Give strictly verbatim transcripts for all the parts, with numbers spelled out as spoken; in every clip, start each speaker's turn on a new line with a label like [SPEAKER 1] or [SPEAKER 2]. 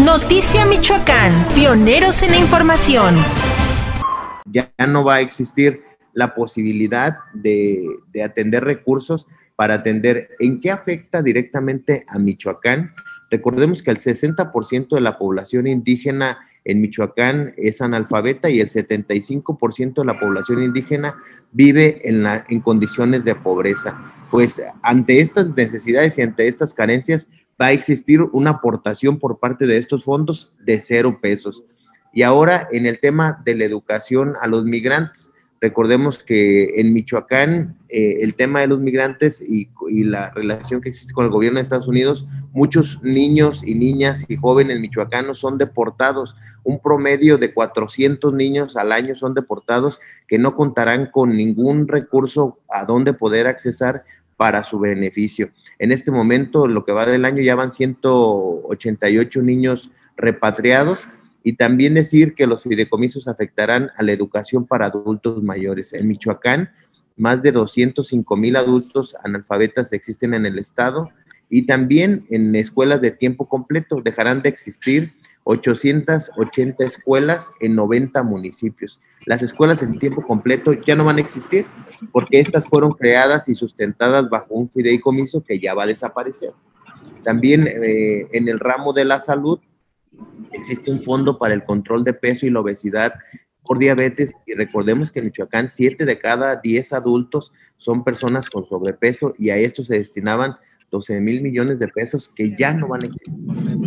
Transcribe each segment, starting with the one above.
[SPEAKER 1] Noticia Michoacán, pioneros en la información.
[SPEAKER 2] Ya no va a existir la posibilidad de, de atender recursos para atender. ¿En qué afecta directamente a Michoacán? Recordemos que el sesenta por ciento de la población indígena en Michoacán es analfabeta y el setenta y cinco por ciento de la población indígena vive en, la, en condiciones de pobreza. Pues ante estas necesidades y ante estas carencias va a existir una aportación por parte de estos fondos de cero pesos. Y ahora en el tema de la educación a los migrantes, recordemos que en Michoacán eh, el tema de los migrantes y, y la relación que existe con el gobierno de Estados Unidos, muchos niños y niñas y jóvenes michoacanos son deportados. Un promedio de cuatrocientos niños al año son deportados que no contarán con ningún recurso a donde poder accesar para su beneficio. En este momento, lo que va del año, ya van ciento ochenta y ocho niños repatriados. Y también decir que los fideicomisos afectarán a la educación para adultos mayores. En Michoacán, más de doscientos cinco mil adultos analfabetas existen en el estado y también en escuelas de tiempo completo dejarán de existir ochocientas ochenta escuelas en noventa municipios. Las escuelas en tiempo completo ya no van a existir porque estas fueron creadas y sustentadas bajo un fideicomiso que ya va a desaparecer. También eh, en el ramo de la salud, existe un fondo para el control de peso y la obesidad por diabetes y recordemos que en Michoacán siete de cada diez adultos son personas con sobrepeso y a esto se destinaban doce mil millones de pesos que ya no van a existir.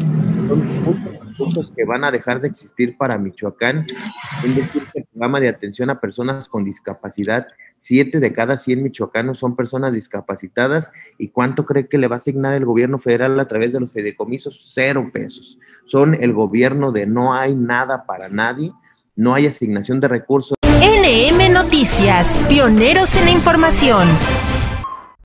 [SPEAKER 2] Son muchos recursos que van a dejar de existir para Michoacán. Es decir, que el programa de atención a personas con discapacidad, siete de cada cien michoacanos son personas discapacitadas. ¿Y cuánto cree que le va a asignar el gobierno federal a través de los fideicomisos? Cero pesos. Son el gobierno de no hay nada para nadie, no hay asignación de recursos.
[SPEAKER 1] N M Noticias, pioneros en la información.